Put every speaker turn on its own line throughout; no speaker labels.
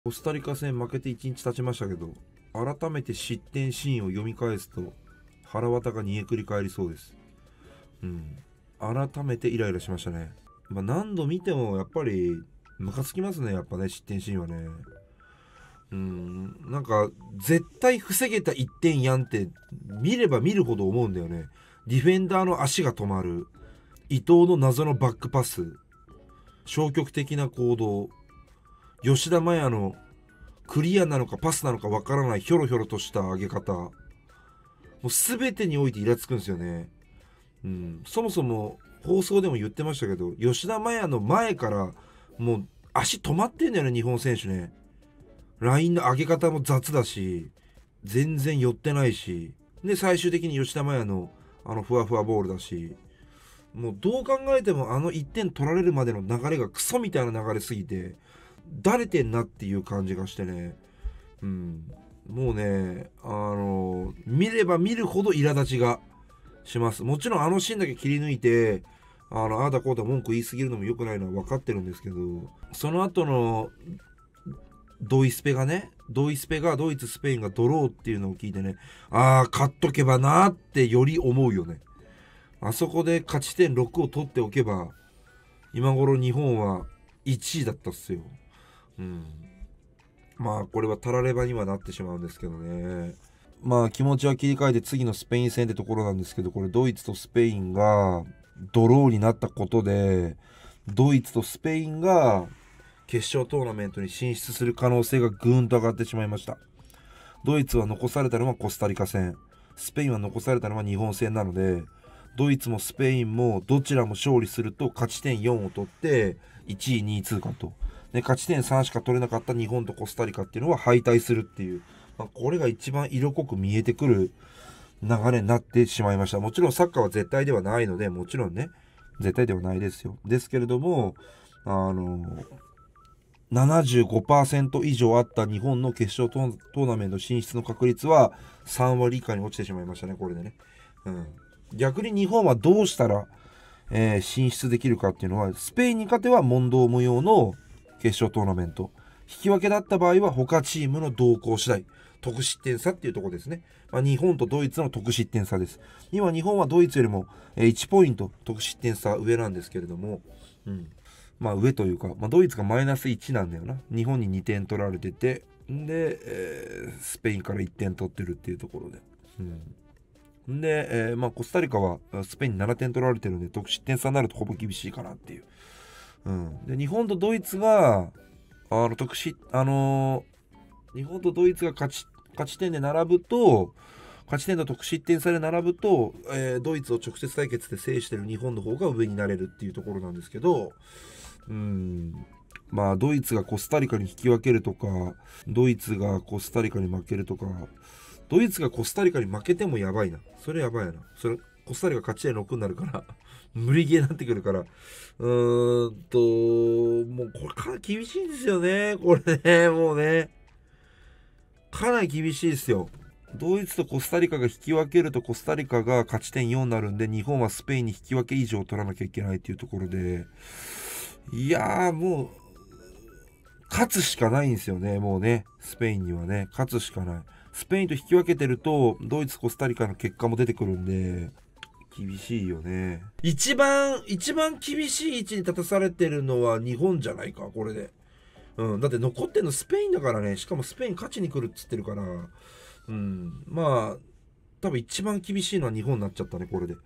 コスタリカ戦負けて1日経ちましたけど、改めて失点シーンを読み返すと腹渡が煮えくり返りそうです。改めてイライラしましたね。何度見てもやっぱりムカつきますね。やっぱね、失点シーンはね。なんか絶対防げた1点やんって見れば見るほど思うんだよね。ディフェンダーの足が止まる、伊藤の謎のバックパス、消極的な行動、吉田麻也のクリアなのかパスなのかわからないひょろひょろとした上げ方、もう全てにおいてイラつくんですよね。そもそも放送でも言ってましたけど、吉田麻也の前からもう足止まってんだよね、日本選手ね。ラインの上げ方も雑だし、全然寄ってないし、で最終的に吉田麻也のふわふわボールだし、もうどう考えても1点取られるまでの流れがクソみたいな流れすぎてだれてんなっていう感じがしてね。もうね、見れば見るほど苛立ちがします。もちろんシーンだけ切り抜いてああだこうだ文句言い過ぎるのも良くないのは分かってるんですけど、その後のドイスペがドイツスペインがドローっていうのを聞いてね、勝っとけばなってより思うよね。あそこで勝ち点6を取っておけば今頃日本は1位だったっすよ。これはたらればにはなってしまうんですけどね。気持ちは切り替えて次のスペイン戦ってところなんですけど、これドイツとスペインがドローになったことで、ドイツとスペインが決勝トーナメントに進出する可能性がぐーんと上がってしまいました。ドイツは残されたのはコスタリカ戦、スペインは残されたのは日本戦なので、ドイツもスペインもどちらも勝利すると勝ち点4を取って1位2位通過と、で勝ち点3しか取れなかった日本とコスタリカっていうのは敗退するっていう、これが一番色濃く見えてくる流れになってしまいました。もちろんサッカーは絶対ではないので、もちろんね絶対ではないですよ。ですけれども、75% 以上あった日本の決勝トーナメント進出の確率は3割以下に落ちてしまいましたね、これでね。逆に日本はどうしたら、進出できるかっていうのは、スペインに勝てば問答無用の決勝トーナメント、引き分けだった場合は他チームの動向次第、得失点差っていうところですね。日本とドイツの得失点差です。今日本はドイツよりも1ポイント得失点差上なんですけれども、上というか、ドイツがマイナス1なんだよな。日本に2点取られてて、で、スペインから1点取ってるっていうところで。で、コスタリカはスペインに7点取られてるんで得失点差になるとほぼ厳しいかなっていう。で日本とドイツが日本とドイツが勝ち点で並ぶと、勝ち点と得失点差で並ぶと、ドイツを直接対決で制してる日本の方が上になれるっていうところなんですけど、ドイツがコスタリカに引き分けるとか、ドイツがコスタリカに負けるとか、ドイツがコスタリカに負けてもやばいな。それやばいな。それコスタリカ勝ち点6になるから無理ゲーになってくるから、もうこれかなり厳しいんですよね。これね、もうね、かなり厳しいですよ。ドイツとコスタリカが引き分けるとコスタリカが勝ち点4になるんで、日本はスペインに引き分け以上取らなきゃいけないっていうところで、いやーもう勝つしかないんですよね。もうね、スペインにはね勝つしかない。スペインと引き分けてるとドイツコスタリカの結果も出てくるんで厳しいよね。一番厳しい位置に立たされてるのは日本じゃないか、これで。だって残ってんのスペインだからね。しかもスペイン勝ちに来るっつってるから、多分一番厳しいのは日本になっちゃったね、これで。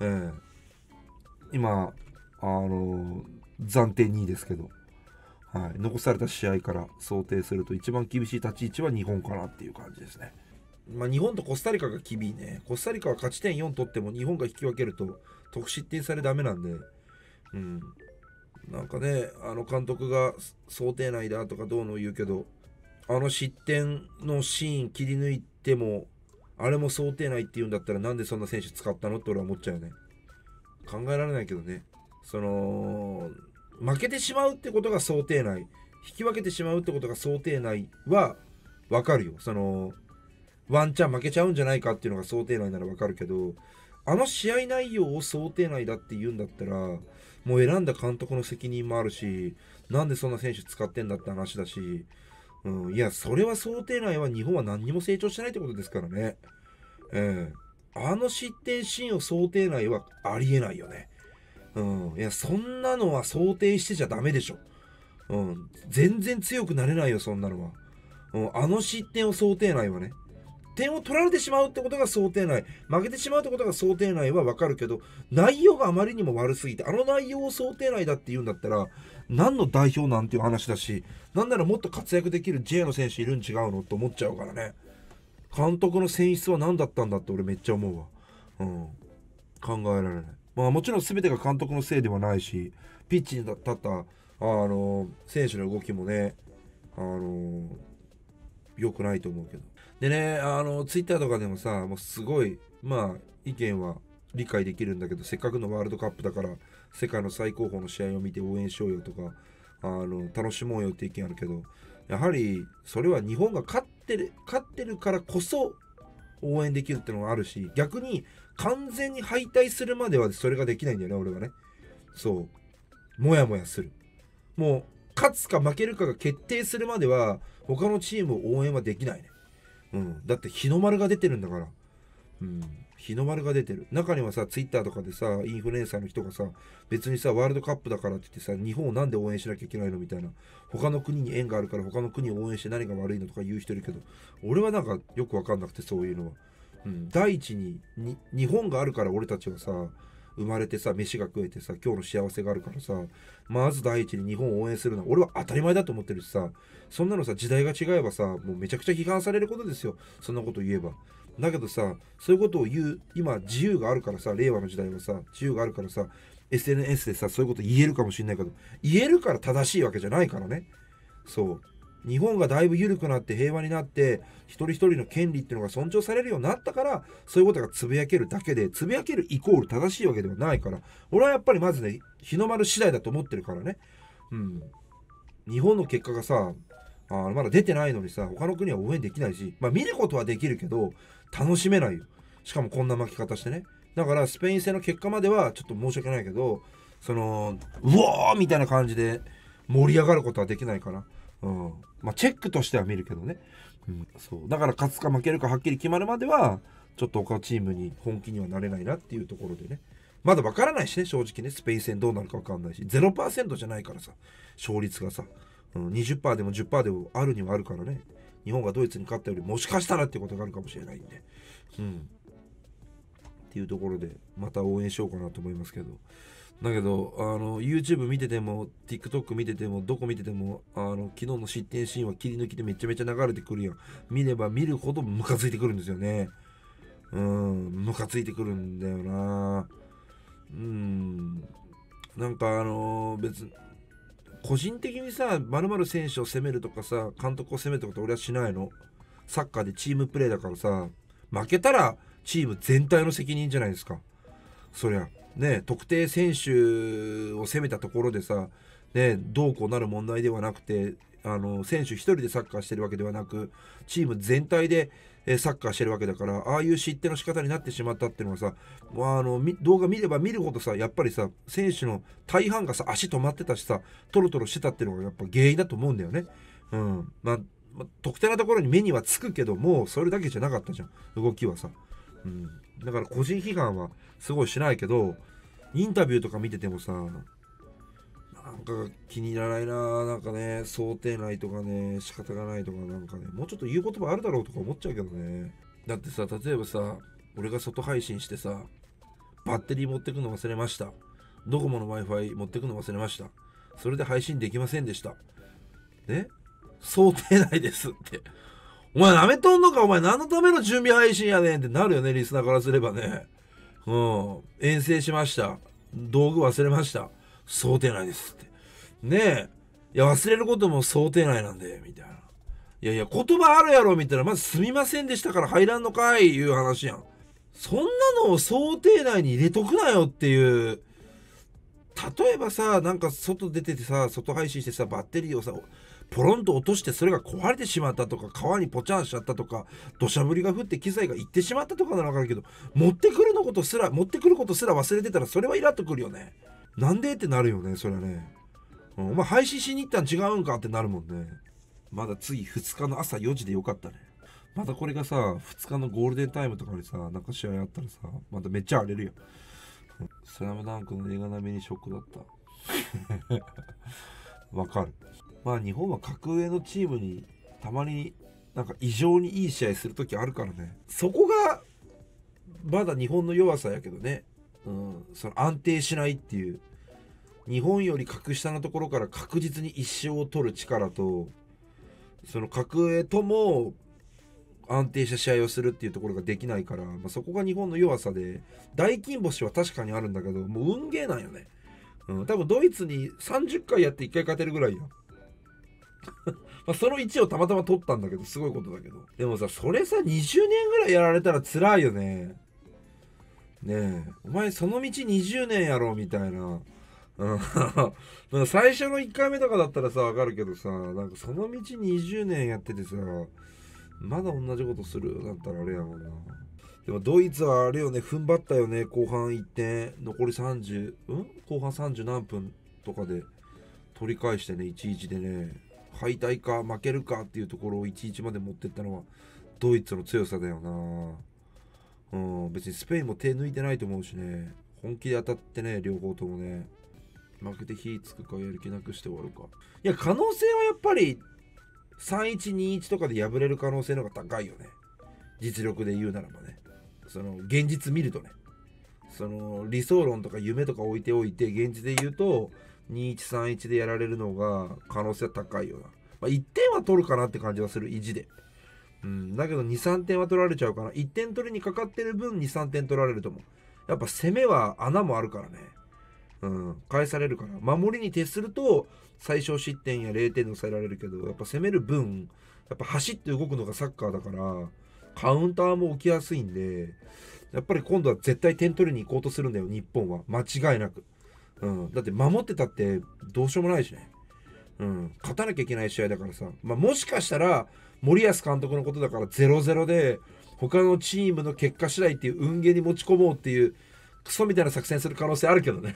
今暫定2位ですけど、残された試合から想定すると一番厳しい立ち位置は日本かなっていう感じですね。日本とコスタリカが厳しいね。コスタリカは勝ち点4取っても日本が引き分けると得失点差でダメなんで、なんかね、監督が想定内だとかどうの言うけど、失点のシーン切り抜いてもあれも想定内って言うんだったら、なんでそんな選手使ったのって俺は思っちゃうよね。考えられないけどね。負けてしまうってことが想定内、引き分けてしまうってことが想定内は分かるよ。ワンチャン負けちゃうんじゃないかっていうのが想定内なら分かるけど、試合内容を想定内だって言うんだったら、もう選んだ監督の責任もあるし、なんでそんな選手使ってんだって話だし、 いやそれは想定内は日本は何にも成長してないってことですからね。あの失点シーンを想定内はありえないよね。いやそんなのは想定してちゃダメでしょ。全然強くなれないよそんなのは。あの失点を想定内はね、点を取られてしまうってことが想定内、負けてしまうってことが想定内は分かるけど、内容があまりにも悪すぎて、あの内容を想定内だって言うんだったら何の代表なんていう話だし、なんならもっと活躍できる J の選手いるん違うのと思っちゃうからね。監督の選出は何だったんだって俺めっちゃ思うわ。考えられない。もちろん全てが監督のせいではないし、ピッチに立った選手の動きもね、良くないと思うけど。でね、ツイッターとかでもさ、もうすごい意見は理解できるんだけど、せっかくのワールドカップだから世界の最高峰の試合を見て応援しようよとか、楽しもうよって意見あるけど、やはりそれは日本が勝ってるからこそ応援できるってのがあるし、逆に完全に敗退するまではそれができないんだよね、俺はね。そうもやもやする。もう勝つか負けるかが決定するまでは他のチームを応援はできないね。だって日の丸が出てるんだから。日の丸が出てる。中にはさ、ツイッターとかでさ、インフルエンサーの人がさ、別にさ、ワールドカップだからって言ってさ、日本をなんで応援しなきゃいけないのみたいな、他の国に縁があるから他の国を応援して何が悪いのとか言う人いるけど、俺はなんかよく分かんなくて、そういうのは。第一に日本があるから俺たちはさ、生まれてさ、飯が食えてさ、今日の幸せがあるからさ、まず第一に日本を応援するのは俺は当たり前だと思ってるしさ、そんなのさ、時代が違えばさ、もうめちゃくちゃ批判されることですよ、そんなこと言えば。だけどさ、そういうことを言う今自由があるからさ、令和の時代はさ、自由があるからさ、 SNS でさ、そういうこと言えるかもしれないけど、言えるから正しいわけじゃないからね。日本がだいぶ緩くなって平和になって、一人一人の権利っていうのが尊重されるようになったから、そういうことがつぶやけるだけで、つぶやけるイコール正しいわけではないから、俺はやっぱりまずね、日の丸次第だと思ってるからね。日本の結果がさ、まだ出てないのにさ、他の国は応援できないし、見ることはできるけど楽しめないよ。しかもこんな負け方してね。だからスペイン戦の結果まではちょっと申し訳ないけど、うおーみたいな感じで盛り上がることはできないから、チェックとしては見るけどね。そうだから勝つか負けるかはっきり決まるまではちょっと他チームに本気にはなれないなっていうところでね。まだ分からないしね、正直ね。スペイン戦どうなるか分かんないし、 0% じゃないからさ、勝率がさ、20% でも 10% でもあるにはあるからね。日本がドイツに勝ったよりもしかしたらっていうことがあるかもしれないんで、っていうところでまた応援しようかなと思いますけど。だけどYouTube 見てても TikTok 見ててもどこ見てても昨日の失点シーンは切り抜きでめちゃめちゃ流れてくるやん。見れば見るほどムカついてくるんですよね。ムカついてくるんだよな。なんか別に個人的にさ、〇〇選手を責めるとかさ、監督を責めるとかって俺はしないの。サッカーでチームプレーだからさ、負けたらチーム全体の責任じゃないですか。そりゃね、特定選手を責めたところでさ、どうこうなる問題ではなくて、選手一人でサッカーしてるわけではなく、チーム全体でサッカーしてるわけだから、ああいう失点の仕方になってしまったっていうのはさ、動画見れば見るほどさ、やっぱりさ、選手の大半がさ、足止まってたしさ、トロトロしてたっていうのがやっぱ原因だと思うんだよね。特定なところに目にはつくけども、それだけじゃなかったじゃん、動きはさ。だから個人批判はすごいしないけど、インタビューとか見ててもさ、なんか気に入らないな。なんかね、想定内とかね、仕方がないとか、なんかね、もうちょっと言う言葉あるだろうとか思っちゃうけどね。だってさ、例えばさ、俺が外配信してさ、バッテリー持ってくの忘れました、ドコモの Wi-Fi 持ってくの忘れました、それで配信できませんでした、想定内ですって。お前なめとんのか、お前何のための準備配信やねんってなるよね、リスナーからすればね。遠征しました、道具忘れました、想定内ですってね。いや忘れることも想定内なんでみたいな。いやいや言葉あるやろみたいな。まずすみませんでしたから入らんのかいいう話やん。そんなのを想定内に入れとくなよっていう。例えばさ、なんか外出ててさ、外配信してさ、バッテリーをさポロンと落としてそれが壊れてしまったとか、川にポチャンしちゃったとか、土砂降りが降って機材が行ってしまったとかなら分かるけど、持ってくることすら忘れてたらそれはイラっとくるよね。なんでってなるよね、それはね。お前配信しに行ったん違うんかってなるもんね。 まだ次2日の朝4時でよかったね。またこれがさ2日のゴールデンタイムとかにさなんか試合あったらさまためっちゃ荒れるよ。スラムダンクの映画並みにショックだったわかる。まあ日本は格上のチームにたまになんか異常にいい試合する時あるからね。そこがまだ日本の弱さやけどね。その安定しないっていう、日本より格下のところから確実に一勝を取る力と、その格上とも安定した試合をするっていうところができないから、そこが日本の弱さで、大金星は確かにあるんだけど、もう運ゲーなんよね。多分ドイツに30回やって1回勝てるぐらいやその1をたまたま取ったんだけど、すごいことだけど。でもさ、それさ20年ぐらいやられたら辛いよね。ねえ、お前その道20年やろみたいな。最初の1回目とかだったらさわかるけどさ、なんかその道20年やっててさまだ同じことするだったらあれやもんな。でもドイツはあれよね、踏ん張ったよね。後半1点残り30後半30何分とかで取り返してね、1-1でね、敗退か負けるかっていうところを1-1まで持ってったのはドイツの強さだよな。別にスペインも手抜いてないと思うしね、本気で当たってね、両方ともね。負けて火つくかやる気なくして終わるか。いや、可能性はやっぱり 3-1、2-1 とかで敗れる可能性の方が高いよね。実力で言うならばね。その現実見るとね、その理想論とか夢とか置いておいて現実で言うと 2-1、3-1 でやられるのが可能性は高いよな。1点は取るかなって感じはする、意地で。だけど 2,3 点は取られちゃうかな。1点取りにかかってる分 2,3 点取られると思う。やっぱ攻めは穴もあるからね。返されるから。守りに徹すると最小失点や0点で抑えられるけど、やっぱ攻める分やっぱ走って動くのがサッカーだからカウンターも起きやすいんで、やっぱり今度は絶対点取りに行こうとするんだよ、日本は。間違いなく。だって守ってたってどうしようもないしね。勝たなきゃいけない試合だからさ。もしかしたら森保監督のことだから 0-0 で他のチームの結果次第っていう運ゲーに持ち込もうっていうクソみたいな作戦する可能性あるけどね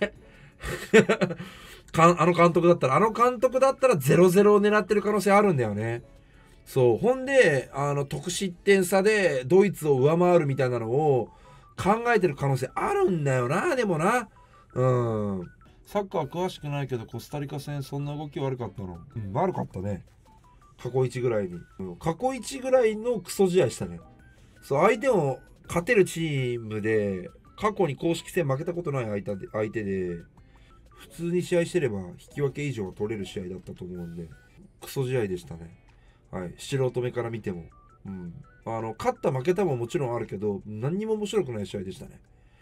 あの監督だったら0-0を狙ってる可能性あるんだよね。そうほんで得失点差でドイツを上回るみたいなのを考えてる可能性あるんだよな。でもな、サッカー詳しくないけどコスタリカ戦そんな動き悪かったの。悪かったね。過去1ぐらいに、過去1ぐらいのクソ試合したね。そう相手を勝てるチームで過去に公式戦負けたことない相手で普通に試合してれば引き分け以上は取れる試合だったと思うんで、クソ試合でしたね。はい、素人目から見ても、勝った負けたももちろんあるけど何にも面白くない試合でしたね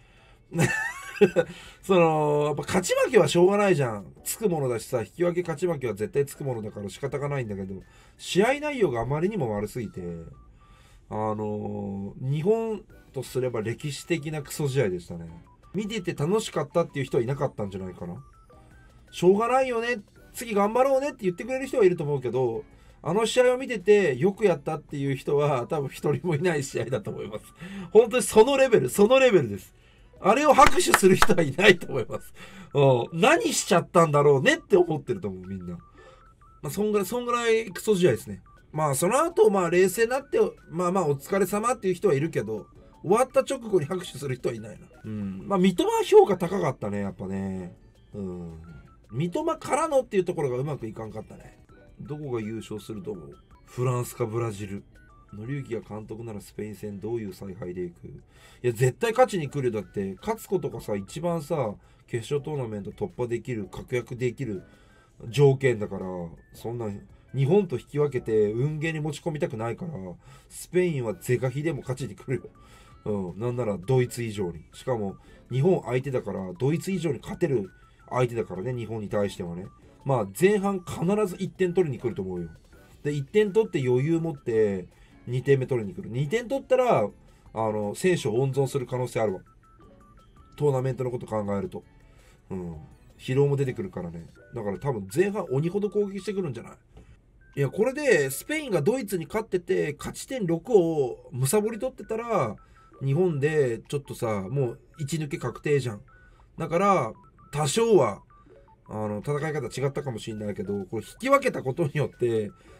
やっぱ勝ち負けはしょうがないじゃん。つくものだしさ、引き分け勝ち負けは絶対つくものだから仕方がないんだけど、試合内容があまりにも悪すぎて、日本とすれば歴史的なクソ試合でしたね。見てて楽しかったっていう人はいなかったんじゃないかな。しょうがないよね、次頑張ろうねって言ってくれる人はいると思うけど、あの試合を見ててよくやったっていう人は多分一人もいない試合だと思います。本当にそのレベルです。あれを拍手する人はいないと思います。何しちゃったんだろうねって思ってると思う、みんな。そんぐらいクソ試合ですね。その後冷静になってお疲れ様っていう人はいるけど、終わった直後に拍手する人はいないな。三笘は評価高かったね、やっぱね。三笘からのっていうところがうまくいかんかったね。どこが優勝すると思う？フランスかブラジル。紀之が監督ならスペイン戦どういう采配でいく？いや絶対勝ちに来る。だって勝つことがさ一番さ決勝トーナメント突破できる確約できる条件だから、そんな日本と引き分けて運ゲーに持ち込みたくないから、スペインは是が非でも勝ちに来るよ。なんならドイツ以上に。しかも日本相手だからドイツ以上に勝てる相手だからね、日本に対してはね。前半必ず1点取りに来ると思うよ。で1点取って余裕持って2点目取りに来る。2点取ったら選手を温存する可能性あるわ。トーナメントのこと考えると。疲労も出てくるからね。だから多分前半鬼ほど攻撃してくるんじゃない？いやこれでスペインがドイツに勝ってて勝ち点6をむさぼり取ってたら日本でちょっとさもう1抜け確定じゃん。だから多少は戦い方違ったかもしれないけど、これ引き分けたことによって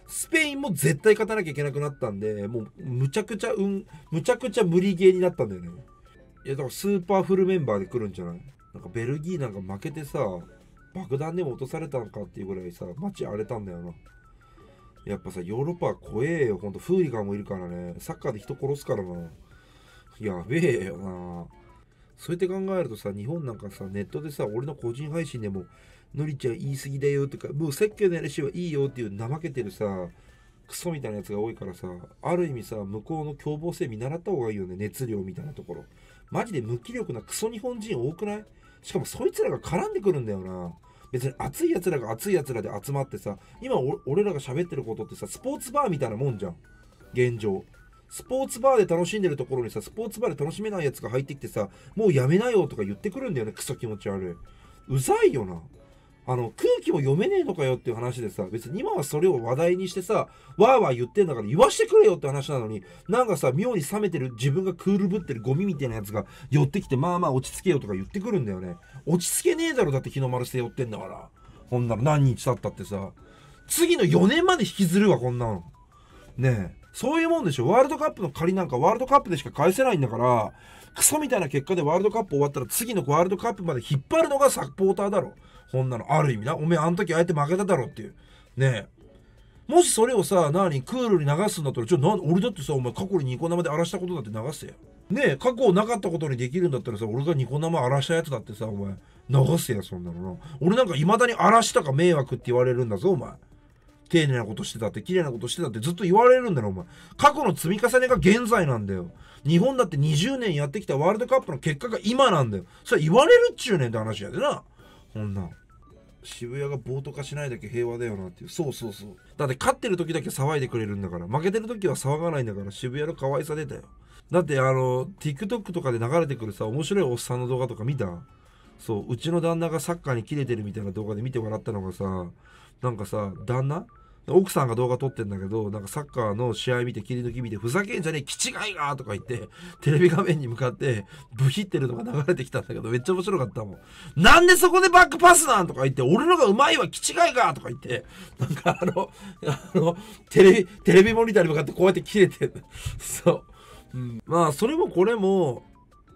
スペインも絶対勝たなきゃいけなくなったんで、もうむちゃくちゃ無理ゲーになったんだよね。いやだからスーパーフルメンバーで来るんじゃない？なんかベルギーなんか負けてさ、爆弾でも落とされたのかっていうぐらいさ、街荒れたんだよな。やっぱさ、ヨーロッパは怖えよ。ほんとフーリガンもいるからね。サッカーで人殺すからな。やべえよな。そうやって考えるとさ、日本なんかさ、ネットでさ、俺の個人配信でも、のりちゃん言い過ぎだよとか、もう説教の話はいいよっていう怠けてるさ、クソみたいなやつが多いからさ、ある意味さ、向こうの凶暴性見習った方がいいよね。熱量みたいなところ。マジで無気力なクソ日本人多くない？しかもそいつらが絡んでくるんだよな。別に熱いやつらが熱いやつらで集まってさ、今俺らが喋ってることってさ、スポーツバーみたいなもんじゃん。現状。スポーツバーで楽しんでるところにさ、スポーツバーで楽しめないやつが入ってきてさ、もうやめなよとか言ってくるんだよね。クソ気持ち悪い。うざいよな。空気も読めねえのかよっていう話でさ、別に今はそれを話題にしてさ、わーわー言ってんだから言わしてくれよって話なのに、なんかさ、妙に冷めてる自分がクールぶってるゴミみたいなやつが寄ってきて、まあまあ落ち着けよとか言ってくるんだよね。落ち着けねえだろ、だって日の丸背負ってんだから。ほんなら何日経ったってさ、次の4年まで引きずるわ、こんなの。ねえ。そういうもんでしょ。ワールドカップの借りなんかワールドカップでしか返せないんだから、クソみたいな結果でワールドカップ終わったら次のワールドカップまで引っ張るのがサポーターだろ。こんなのある意味な。おめえあの時あえて負けただろっていう。ねえ。もしそれをさ、クールに流すんだったら、俺だってさ、お前過去にニコ生で荒らしたことだって流せや。ねえ、過去なかったことにできるんだったらさ、俺がニコ生荒らしたやつだってさ、お前流せや、そんなのな。俺なんか未だに荒らしたか迷惑って言われるんだぞ、お前。丁寧なことしてたって綺麗なことしてたってずっと言われるんだろ、お前。過去の積み重ねが現在なんだよ。日本だって20年やってきたワールドカップの結果が今なんだよ。それ言われるっちゅうねんって話やでな。こんなん渋谷が暴徒化しないだけ平和だよなっていう。そうそうそう。だって勝ってる時だけ騒いでくれるんだから、負けてる時は騒がないんだから、渋谷の可愛さ出たよ。だってTikTok とかで流れてくるさ、面白いおっさんの動画とか見た？そう、うちの旦那がサッカーにキレてるみたいな動画で見て笑ったのがさ、なんかさ、旦那奥さんが動画撮ってんだけど、なんかサッカーの試合見て切り抜き見て、ふざけんじゃねえ、気違いがとか言って、テレビ画面に向かってブヒってるのが流れてきたんだけど、めっちゃ面白かったもん。なんでそこでバックパスなんとか言って、俺のがうまいわ、気違いがとか言って、なんかテレビモニターに向かってこうやって切れてる。そう。うん、まあ、それもこれも、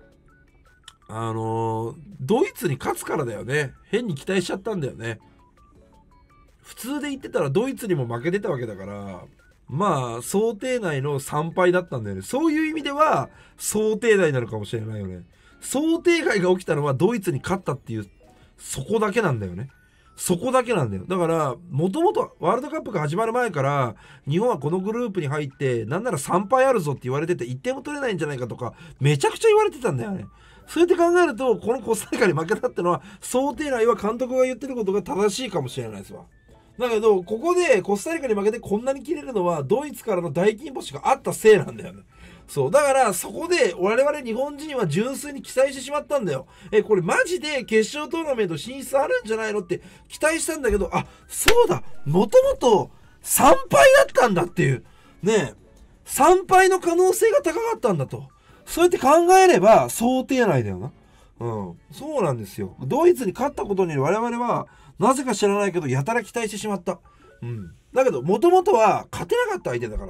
ドイツに勝つからだよね。変に期待しちゃったんだよね。普通で言ってたらドイツにも負けてたわけだから、まあ想定内の3敗だったんだよね。そういう意味では想定内なのかもしれないよね。想定外が起きたのはドイツに勝ったっていう、そこだけなんだよね。そこだけなんだよ。だからもともとワールドカップが始まる前から日本はこのグループに入ってなんなら3敗あるぞって言われてて1点も取れないんじゃないかとかめちゃくちゃ言われてたんだよね。そうやって考えるとこのコスタリカに負けたってのは想定内は監督が言ってることが正しいかもしれないですわ。だけどここでコスタリカに負けてこんなに切れるのはドイツからの大金星があったせいなんだよね。そうだからそこで我々日本人は純粋に期待してしまったんだよ。これマジで決勝トーナメント進出あるんじゃないのって期待したんだけど、あ、そうだ、もともと3敗だったんだっていうね、3敗の可能性が高かったんだと、そうやって考えれば想定内だよな。そうなんですよ。ドイツに勝ったことに我々はなぜか知らないけどやたら期待してしまった。だけどもともとは勝てなかった相手だから。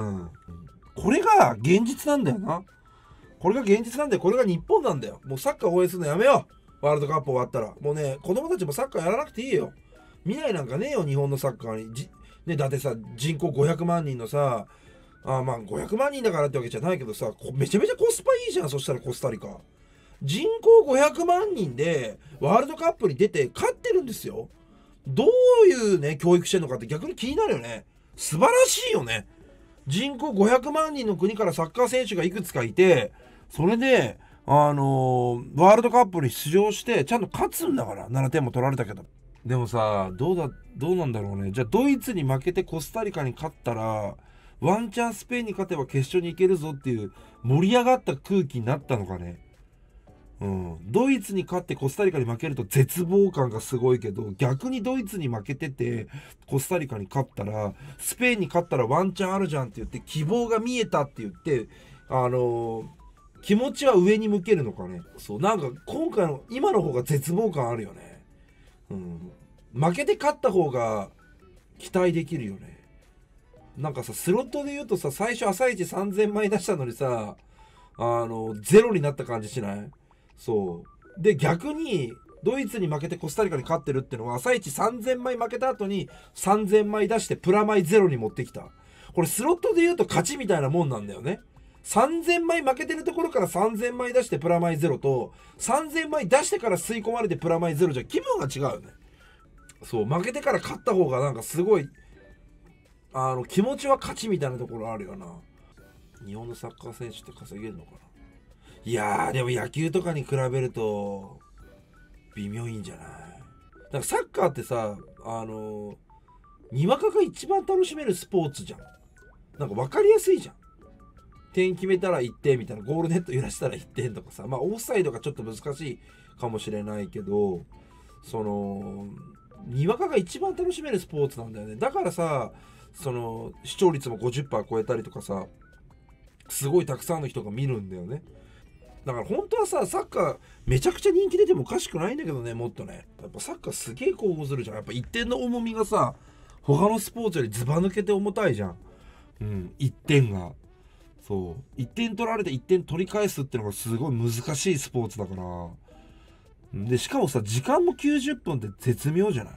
これが現実なんだよな。これが現実なんだよ。これが日本なんだよ。もうサッカー応援するのやめよう。ワールドカップ終わったら。もうね、子供たちもサッカーやらなくていいよ。未来なんかねえよ、日本のサッカーに。ね、だってさ、人口500万人のさ、まあ500万人だからってわけじゃないけどさ、めちゃめちゃコスパいいじゃん。そしたらコスタリカ。人口500万人でワールドカップに出て勝ってるんですよ。どういうね、教育してんのかって逆に気になるよね。素晴らしいよね。人口500万人の国からサッカー選手がいくつかいて、それで、ワールドカップに出場してちゃんと勝つんだから。7点も取られたけど。でもさ、どうなんだろうね。じゃあドイツに負けてコスタリカに勝ったら、ワンチャンスペインに勝てば決勝に行けるぞっていう盛り上がった空気になったのかね。ドイツに勝ってコスタリカに負けると絶望感がすごいけど、逆にドイツに負けててコスタリカに勝ったら、スペインに勝ったらワンチャンあるじゃんって言って希望が見えたって言って、気持ちは上に向けるのかね。そう、なんか今回の今の方が絶望感あるよね。負けて勝った方が期待できるよね。 なんかさスロットで言うとさ、最初朝一3000枚出したのにさゼロになった感じしない？そうで、逆にドイツに負けてコスタリカに勝ってるっていうのは、朝一3000枚負けた後に3000枚出してプラマイゼロに持ってきた。これスロットで言うと勝ちみたいなもんなんだよね。3000枚負けてるところから3000枚出してプラマイゼロと、3000枚出してから吸い込まれてプラマイゼロじゃ気分が違うよね。そう、負けてから勝った方がなんかすごい気持ちは勝ちみたいなところあるよな。日本のサッカー選手って稼げるのかな。いやーでも野球とかに比べると微妙いいんじゃない？だからサッカーってさ、にわかが一番楽しめるスポーツじゃん。なんか分かりやすいじゃん。点決めたら1点みたいな、ゴールネット揺らしたら1点とかさ、まあオフサイドがちょっと難しいかもしれないけど、にわかが一番楽しめるスポーツなんだよね。だからさ、視聴率も 50% 超えたりとかさ、すごいたくさんの人が見るんだよね。だから本当はさ、サッカーめちゃくちゃ人気出てもおかしくないんだけどね、もっとね。やっぱサッカーすげえ興奮するじゃん。やっぱ1点の重みがさ、他のスポーツよりずば抜けて重たいじゃん。1点が。そう。1点取られて1点取り返すってのがすごい難しいスポーツだから。で、しかもさ、時間も90分って絶妙じゃない？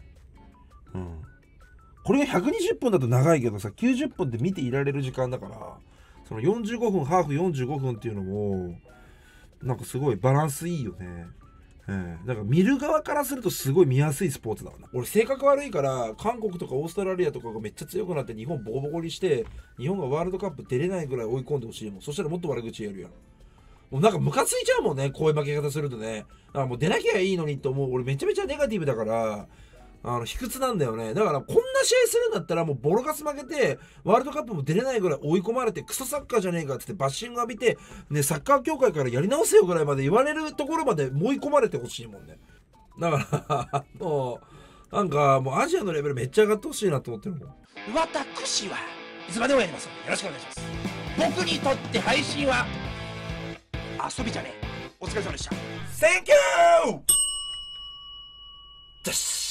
これが120分だと長いけどさ、90分って見ていられる時間だから、その45分、ハーフ45分っていうのも、なんかすごいバランスいいよね。だから見る側からするとすごい見やすいスポーツだな。俺性格悪いから韓国とかオーストラリアとかがめっちゃ強くなって日本ボコボコにして日本がワールドカップ出れないぐらい追い込んでほしいもん。そしたらもっと悪口言えるやん。もうなんかムカついちゃうもんね、こういう負け方するとね。だからもう出なきゃいいのにと思う。俺めちゃめちゃネガティブだから卑屈なんだよね。だからこんな試合するんだったらもうボロカス負けてワールドカップも出れないぐらい追い込まれてクソサッカーじゃねえかってバッシング浴びてね、サッカー協会からやり直せよぐらいまで言われるところまで追い込まれてほしいもんね。だからもうなんかもうアジアのレベルめっちゃ上がってほしいなと思ってるもん。
私はいつまでもやりますのでよろしくお願いします。僕にとって配信は遊びじゃねえ。お疲れ様でした。
Thank you! よし